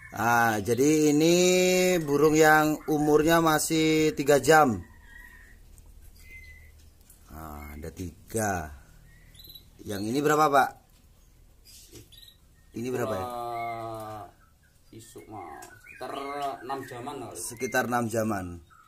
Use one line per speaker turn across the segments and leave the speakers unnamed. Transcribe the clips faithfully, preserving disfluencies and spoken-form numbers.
Nah, jadi ini burung yang umurnya masih tiga jam. Nah, ada tiga. Yang ini berapa, Pak? Ini berapa ya?
Uh, isuk mah sekitar enam jaman kali.
Sekitar enam jaman.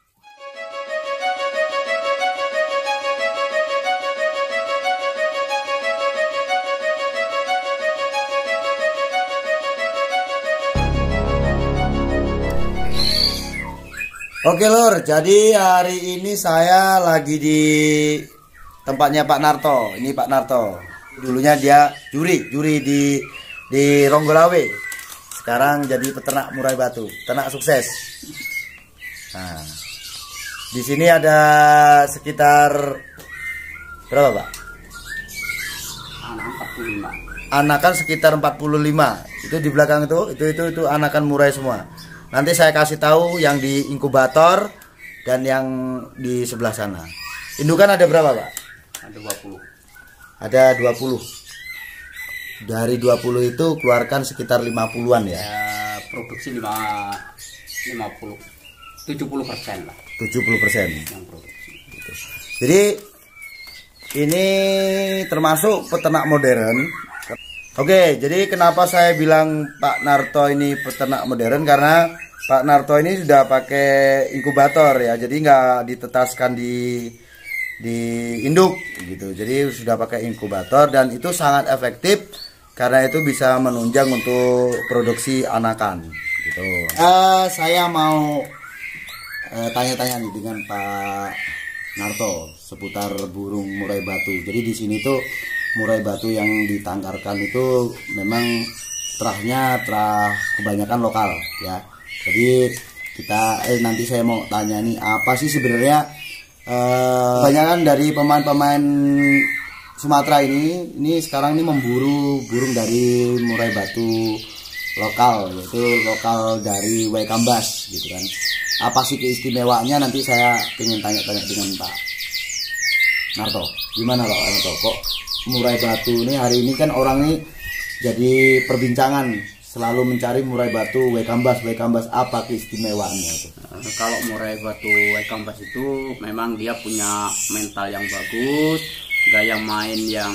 Oke Lur, jadi hari ini saya lagi di tempatnya Pak Narto. Ini Pak Narto. Dulunya dia juri, juri di di Ronggolawe. Sekarang jadi peternak murai batu, ternak sukses. Nah, di sini ada sekitar berapa, Pak?
Anak empat puluh lima.
Anakan sekitar empat puluh lima. Itu di belakang itu, itu itu itu anakan murai semua. Nanti saya kasih tahu yang di inkubator dan yang di sebelah sana. Indukan ada berapa, Pak?
Ada dua puluh.
Ada dua puluh. Dari dua puluh itu keluarkan sekitar lima puluhan ya.
Ya, produksi lima puluh. tujuh puluh persen lah.
tujuh puluh persen.
Yang produksi.
Gitu. Jadi ini termasuk peternak modern. Oke, jadi kenapa saya bilang Pak Narto ini peternak modern, karena Pak Narto ini sudah pakai inkubator ya, jadi nggak ditetaskan di di induk gitu, jadi sudah pakai inkubator dan itu sangat efektif karena itu bisa menunjang untuk produksi anakan gitu. Uh, saya mau tanya-tanya uh, nih dengan Pak Narto seputar burung murai batu. Jadi di sini tuh murai batu yang ditangkarkan itu memang terahnya terah kebanyakan lokal ya. Jadi kita eh, nanti saya mau tanya nih, apa sih sebenarnya eh, kebanyakan dari pemain-pemain Sumatera ini ini sekarang ini memburu burung dari murai batu lokal, yaitu lokal dari Waikambas gitu kan. Apa sih keistimewaannya, nanti saya ingin tanya-tanya dengan Pak Narto. Gimana Pak Narto, kok murai batu ini hari ini kan orang ini jadi perbincangan, selalu mencari murai batu Waikambas, Waikambas, apa keistimewaannya itu?
Nah, kalau murai batu Waikambas itu memang dia punya mental yang bagus, gaya main yang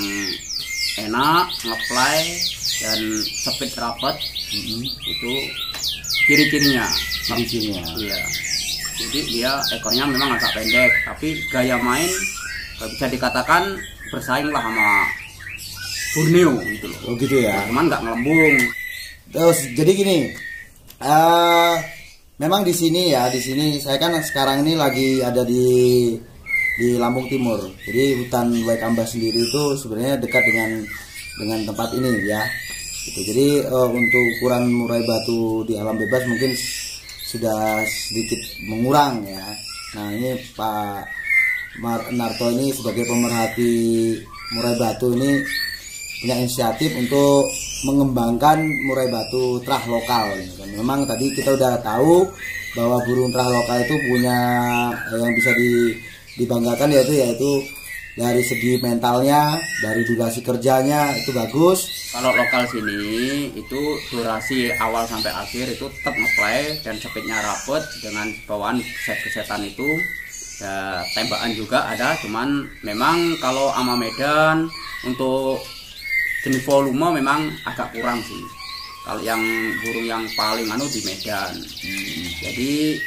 enak, ngeplay dan speed rapat. Mm-hmm. Itu ciri-cirinya.
Ciri-cirinya.
Iya. Jadi dia ekornya memang agak pendek, tapi gaya main bisa dikatakan bersaing lah sama Borneo gitu loh.
Oh gitu ya.
Cuman nggak ngelembung.
Terus jadi gini, uh, memang di sini ya, di sini saya kan sekarang ini lagi ada di di Lampung Timur. Jadi hutan Waikambas sendiri itu sebenarnya dekat dengan dengan tempat ini ya. Gitu. Jadi uh, untuk ukuran murai batu di alam bebas mungkin sudah sedikit mengurang ya. Nah ini Pak Narto ini sebagai pemerhati murai batu ini punya inisiatif untuk mengembangkan murai batu terah lokal. Memang tadi kita udah tahu bahwa burung terah lokal itu punya yang bisa dibanggakan, yaitu yaitu dari segi mentalnya, dari durasi kerjanya itu bagus.
Kalau lokal sini itu durasi awal sampai akhir itu tetap ngeplay dan speednya rapet dengan bawaan set-setan itu. Ya, tembakan juga ada, cuman memang kalau ama Medan untuk jenis volume memang agak kurang sih. Kalau yang burung yang paling anu di Medan. Hmm. Jadi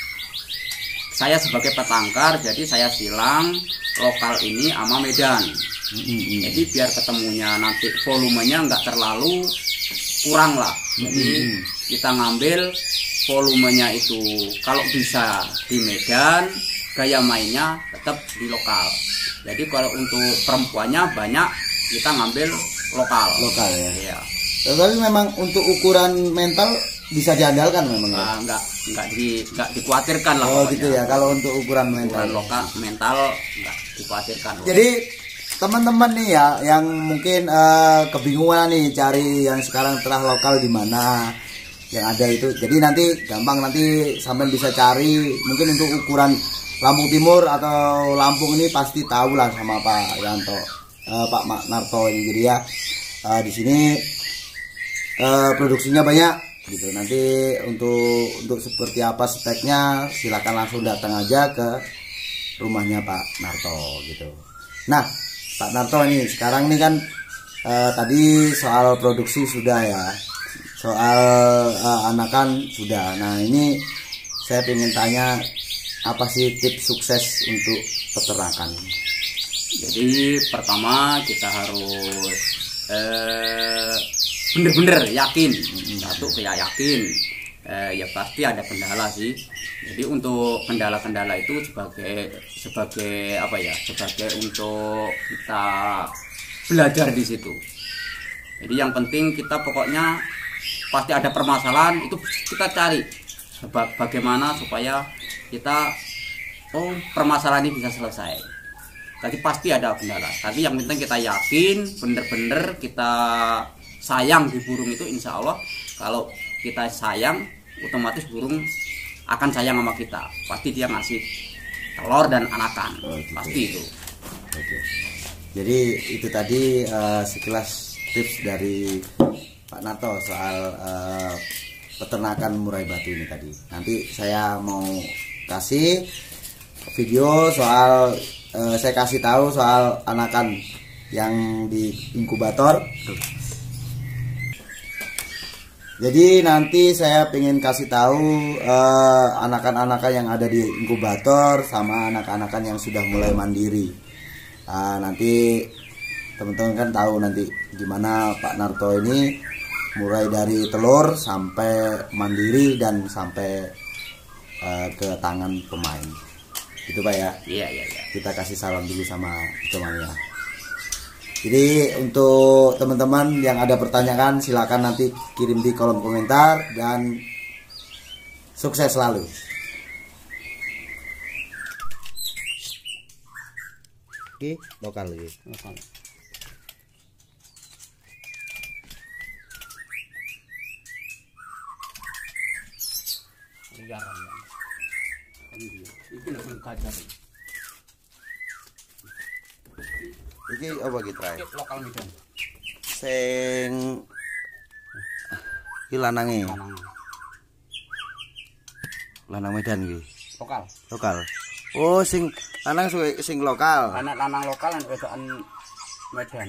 saya sebagai petangkar, jadi saya silang lokal ini ama Medan. Hmm. Jadi biar ketemunya nanti volumenya nggak terlalu kurang lah. Jadi hmm. kita ngambil volumenya itu kalau bisa di Medan, gaya mainnya tetap di lokal. Jadi kalau untuk perempuannya banyak kita ngambil lokal.
Lokal ya.
Iya.
Tapi memang untuk ukuran mental bisa diandalkan memang.
Nah, enggak enggak di enggak dikhawatirkan lah.
Oh pokoknya. Gitu ya, kalau untuk ukuran mental.
Ukuran lokal mental enggak dikhawatirkan.
Jadi teman-teman nih ya yang mungkin uh, kebingungan nih cari yang sekarang telah lokal di mana yang ada itu. Jadi nanti gampang, nanti sampai bisa cari mungkin untuk ukuran Lampung Timur atau Lampung ini pasti tahu lah sama Pak Yanto, uh, Pak Narto ini. Jadi ya uh, di sini uh, produksinya banyak gitu. Nanti untuk untuk seperti apa speknya silakan langsung datang aja ke rumahnya Pak Narto gitu. Nah Pak Narto ini sekarang ini kan eh, tadi soal produksi sudah ya, soal eh, anakan sudah. Nah ini saya ingin tanya, apa sih tips sukses untuk peternakan?
Jadi pertama kita harus eh, bener-bener yakin, satu kayak yakin, eh, ya pasti ada kendala sih. Jadi untuk kendala-kendala itu sebagai sebagai apa ya, sebagai untuk kita belajar di situ. Jadi yang penting kita pokoknya pasti ada permasalahan itu kita cari bagaimana supaya kita oh permasalahan ini bisa selesai. Tadi pasti ada kendala. Tapi yang penting kita yakin, bener-bener kita sayang di burung itu, insya Allah kalau kita sayang otomatis burung akan sayang sama kita. Pasti dia ngasih telur dan anakan. Oh, gitu. Pasti itu.
Oke. Jadi itu tadi uh, sekilas tips dari Pak Narto soal uh, peternakan murai batu ini tadi. Nanti saya mau kasih video soal uh, saya kasih tahu soal anakan yang di inkubator. Jadi nanti saya pengen kasih tahu uh, anakan-anakan yang ada di inkubator sama anak-anakan yang sudah mulai mandiri. Uh, nanti teman-teman kan tahu nanti gimana Pak Narto ini mulai dari telur sampai mandiri dan sampai uh, ke tangan pemain. Gitu Pak ya?
Iya, iya, iya.
Kita kasih salam dulu sama temannya. Jadi untuk teman-teman yang ada pertanyaan silakan nanti kirim di kolom komentar dan sukses selalu. Oke, lokal lagi.
Lokal. Jarang ya. Ini lebih kajar.
Iki apa iki try?
Lokal Medan.
Sing iki lanange.
Lanang.
Lanang Medan iki.
Lokal.
Lokal. Oh, sing lanang sing lokal.
Anak lanang lokal dan wedokan Medan.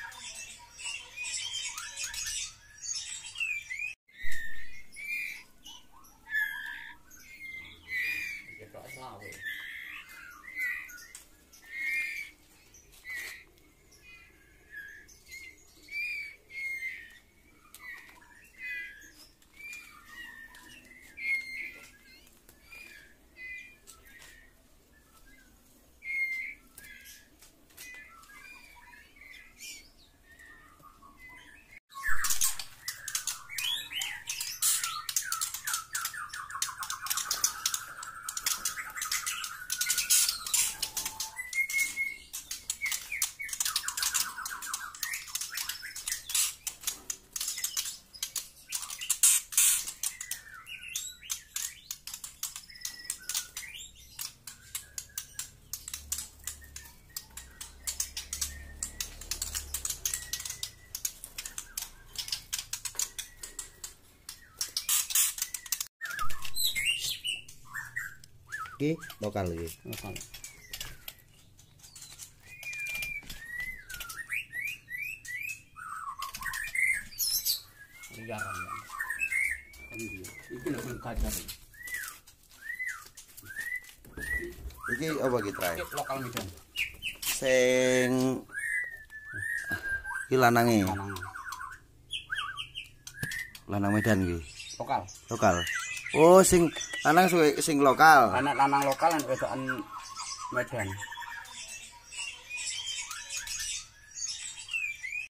Iki lokal iki.
Lokal. Jarang ya. Ini lebih kajar.
Iki apa iki try?
Lokal Medan.
Sing iki lanange.
Lanang.
Lanang Medan iki.
Lokal.
Lokal. Oh, sing lanang sing lokal.
Anak lanang lokal dan wedokan Medan.